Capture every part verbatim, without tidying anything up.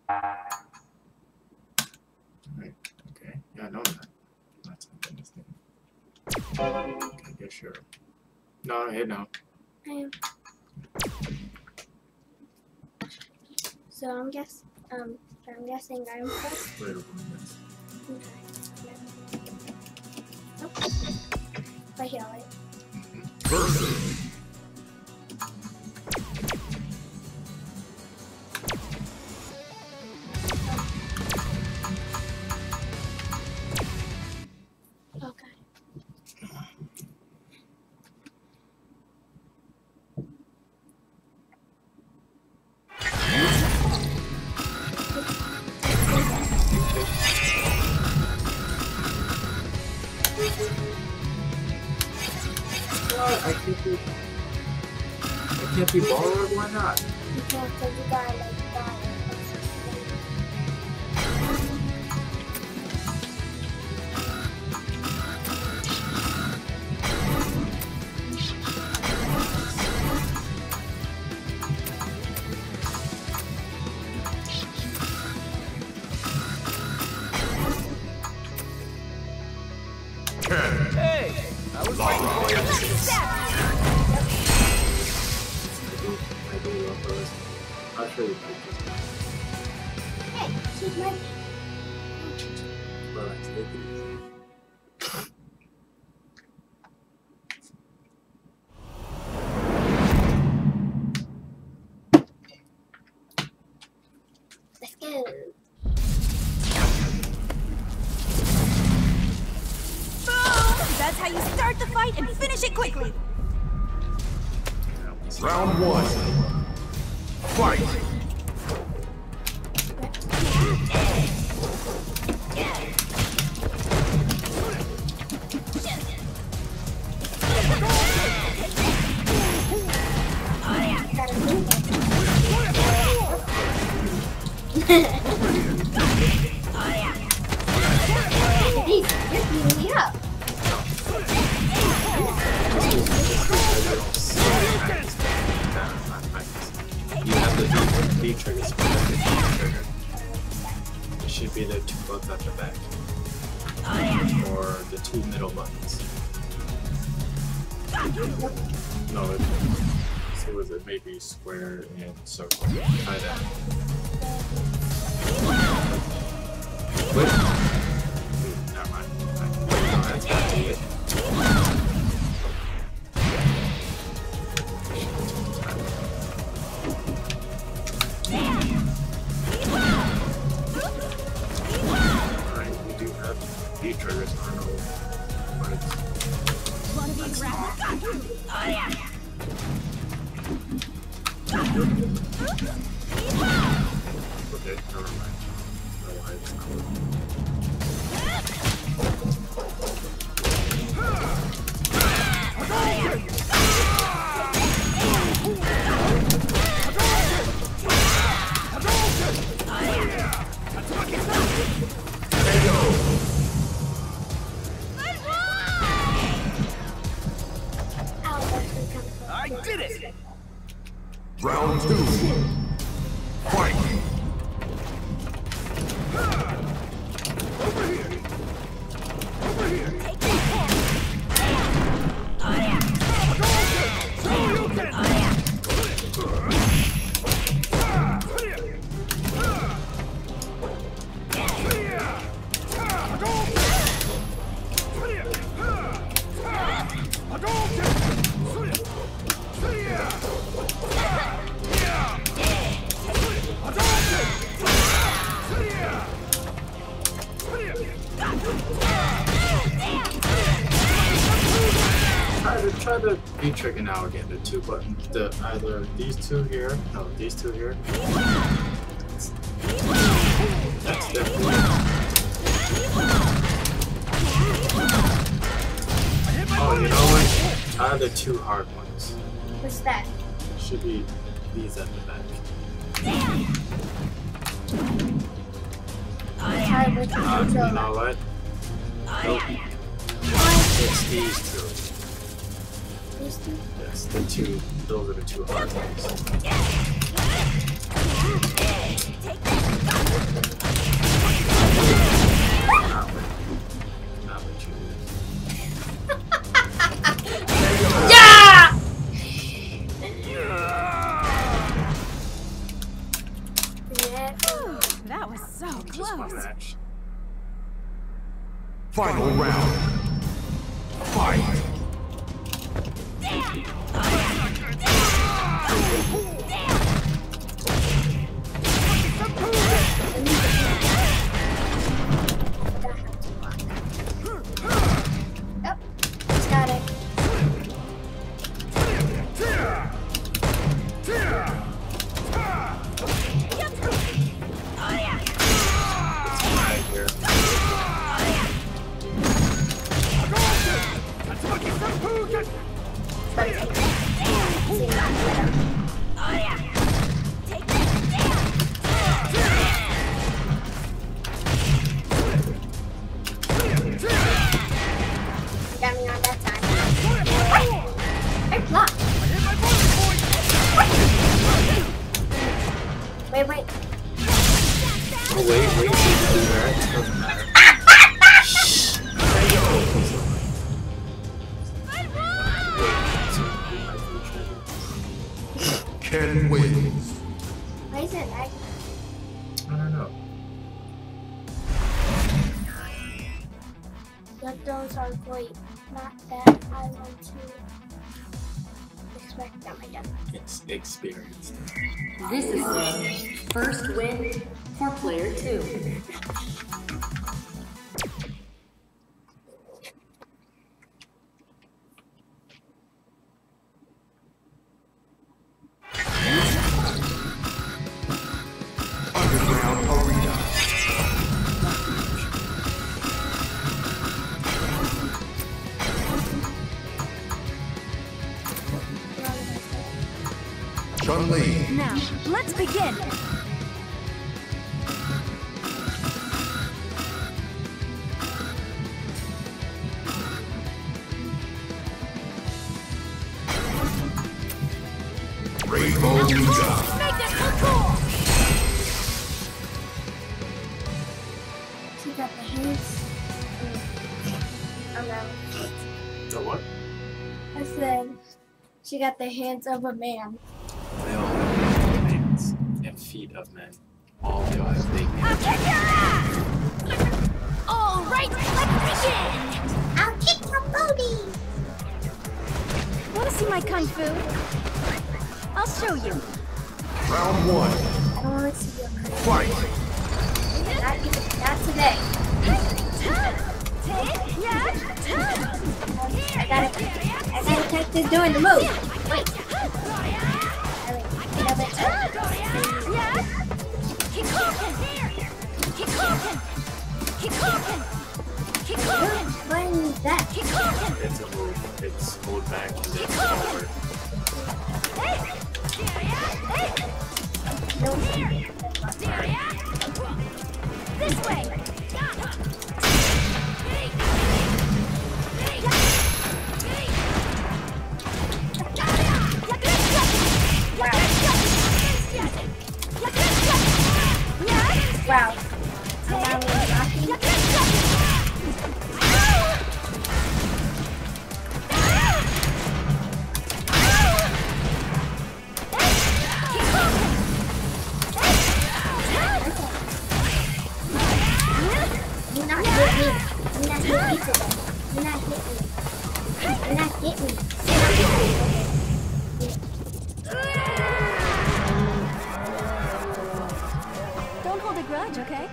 Alright, okay. Yeah, no, that. That's not this thing. Okay, yeah, sure. No, hit no. I am. So I'm guess um so I'm guessing I'm first. Wait a minute. Okay. Oh. Right here, right? Versus. Okay. What? I can't be. I can't be borrowed. Why not? You can't because you gotta like die. Hey! I was waiting for you. I do. I do love those. I'll show you pictures. Hey, she's my Relax, take it easy. let's go. That's how you start the fight and finish it quickly. Round one. Fight! You're beating me up. You have the B, B trigger, specific B trigger. It should be the two buttons at the back. Or the two middle buttons. No, it, so was it maybe square and circle. Try that. Wait. Never mind. No, that's gotta be it. Alright, we do have B triggers on our buttons. Wanna be grabbed? Oh yeah! Okay, never mind. No, why it's not working. I did it! Round two. Fight! Over here! Over here! Take this hand. Oh yeah! So you can! Oh yeah! Try to try to B trigger now again. The two buttons, the either these two here, no, these two here. That's definitely. Oh, you know what? Try the two hard ones. What's that? Should be these at the back. Try with the Uh, you controller. know what? Nope. It's these two. These two? Yes, the two. Those are the two hard ones. Take this. it. That was so Just one close. match. Final round. Fight. Yep, he's got it. Right here. See, that's better. You got me on that time. I blocked. Wait, wait. Oh, wait, wait, wait, do that. Doesn't matter. Ken wins. Why is it like I don't know. that? Those are great. Not that I want to expect them, I guess. It's experienced. This is the first win for player two. Underground arena. Chun-Li. Now, let's begin. Rainbow Ninja. Make this look cool. She got the hands. Oh no. The what? I said she got the hands of a man. They all have hands and feet of men. All they all have big I'll hands. kick your ass. All right, let's begin. I'll kick your booty! Want to see my kung fu? I'll show you. Round one. I don't want to see your crazy. Fight. Not, not today. I gotta, I gotta check this doing the move. Wait. I mean, Keep talking. Keep talking. Keep talking. Keep talking. When is that? Keep talking. It's a move. It's hold back and then forward. Hey. No. This way. Wow. So now we're rocking. Do not hit me. Do not hit me today. Do not hit me. Do not hit me. Do not hit me. Don't hold a grudge, okay?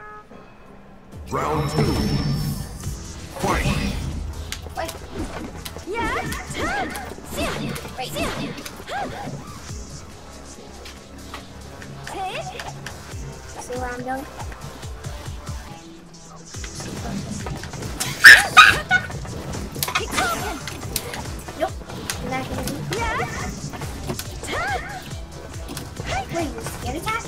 Round two. Fight. Wait. Yeah. Wait. See what I'm doing? Keep talking. Nope. You're not hitting me. Yeah. Wait, you scared attack?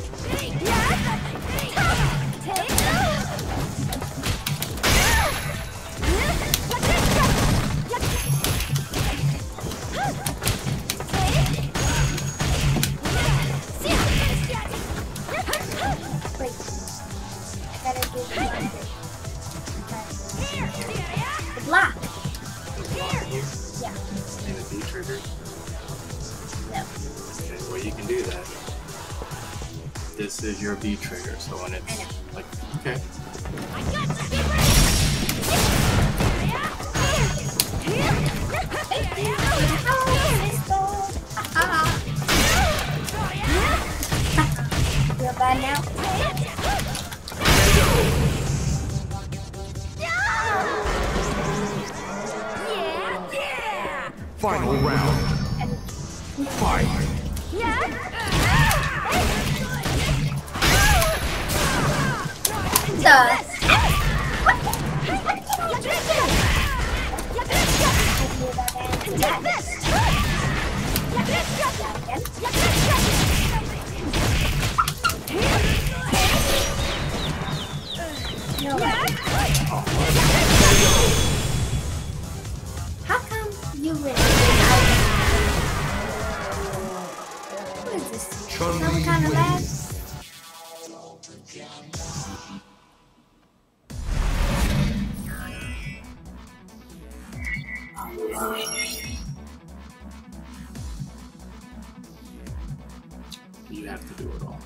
Wait. I gotta do the block. The block. Yeah. And a B trigger. No. Okay, well you can do that. this is your B trigger, so when it's like, okay. Feel bad now? Final round. Fight. How come you win? What is this? Some kind of lag? You have to do it all.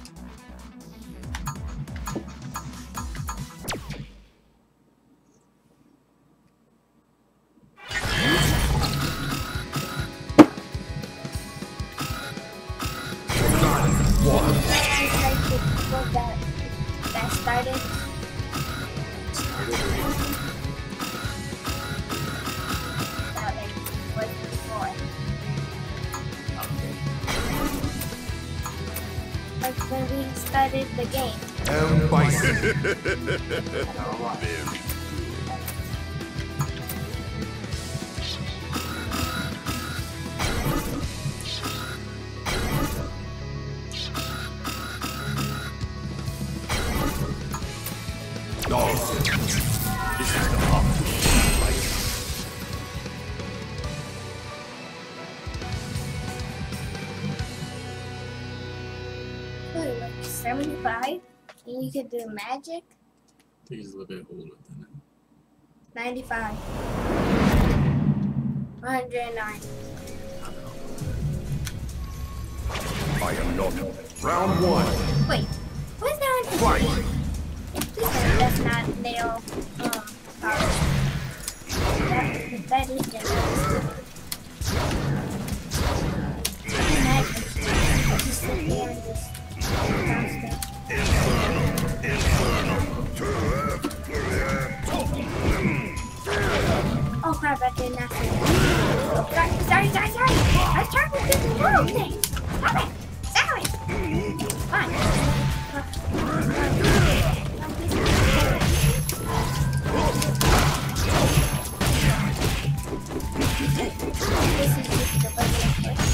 That, that started. Started. That like was before. Like when we started the game. M. Bison. Dawson. This is the optimal fight. What, like seventy-five? And you could do magic? I think he's a little bit older than that. ninety-five. one hundred nine. I am not. Round one. Wait, what's that on Fight. That's not nail um power. That, that is dangerous. Magic. Just sit there and just bounce them. Oh crap, I did not see that. Sorry, sorry, sorry, sorry. I was trying to do the world thing. Stop it. Stop it. Fine. This is just the regular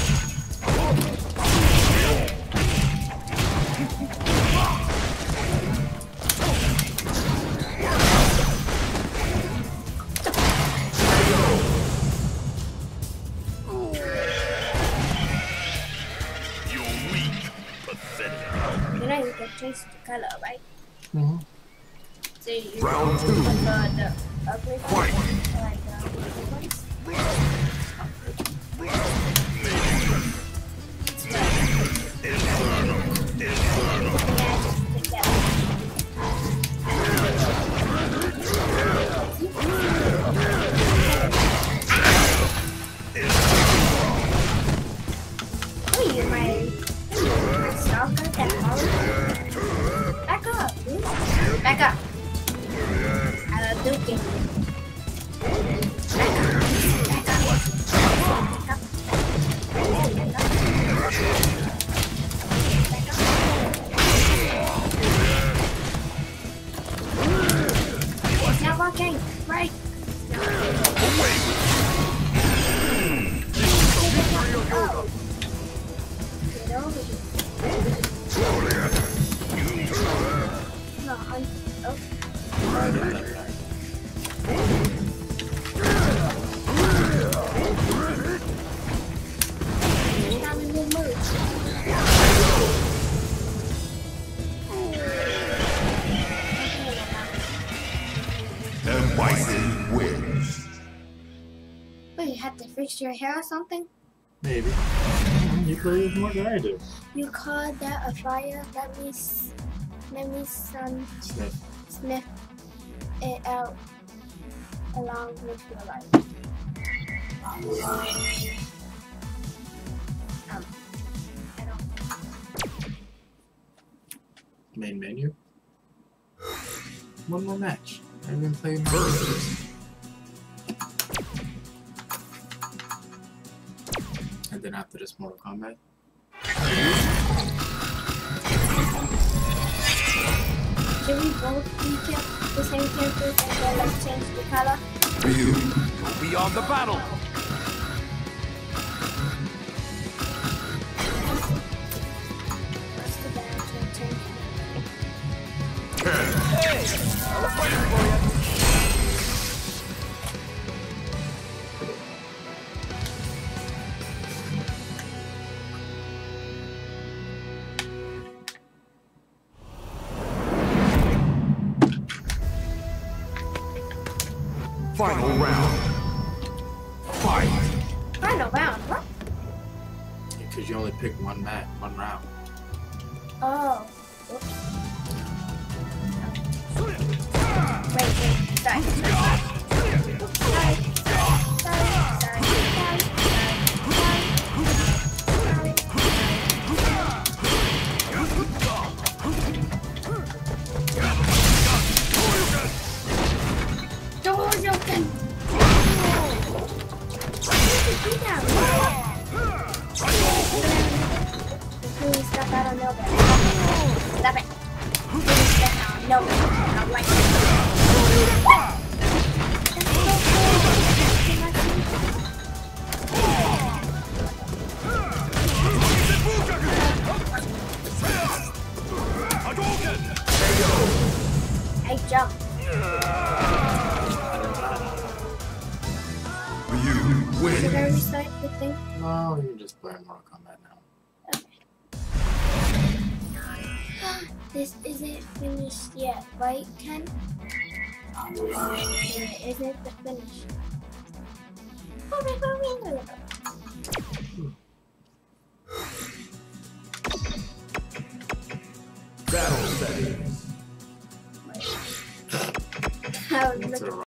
You know you can change the color, right? Mm-hmm. So you Round two. the, the ugly Fight. ones, like the ugly ones. Oh, you my, my stalker that follows. Back up, dude. Back up. I love duking. Back up. Back up. Back up. It's not working. Right. Oh. Get over here. No, I'm. Oh. Not a good move. M. Bison wins. Wait, you have to fix your hair or something? Maybe. Mm, He plays more than I do. You call that a fire? Let me, s- let me some Sniff. sniff it out along with your life. Um, I don't. Main menu. One more match. I haven't played first. And then after this, Mortal Kombat. Should we both be the same characters and then let's change the color? You. Go beyond the battle. What's the bad change? Hey, I was waiting for you. Final round. Fight. Final round, what? Because you only pick one match, one round. Oh. Whoops. Wait, wait, sorry. Sorry, sorry, sorry, sorry, Doors open! Please step out of nowhere. Stop it. Please step out of nowhere. I don't like it. I jumped. You Should I win. restart the thing? No, you can just play Mortal Kombat now. This isn't finished yet, right, Ken? It isn't the finish. Battle settings. I was What's looking a